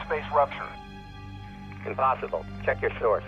aerospace rupture. Impossible. Check your source.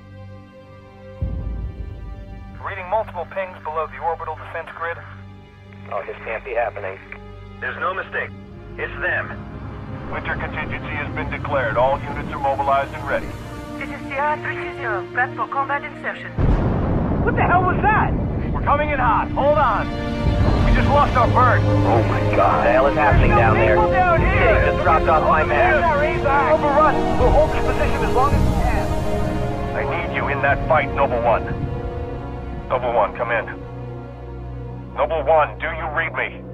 Reading multiple pings below the orbital defense grid. Oh, this can't be happening. There's no mistake. It's them. Winter contingency has been declared. All units are mobilized and ready. This is Sierra 320. Prep for combat insertion. What the hell was that? We're coming in hot. Hold on. We just lost our bird. Oh my God. What the hell is happening down there? People down here. They just dropped off my map. Overrun. We'll hold this position as long as we can. I need you in that fight, Noble One. Noble One, come in. Noble One, do you read me?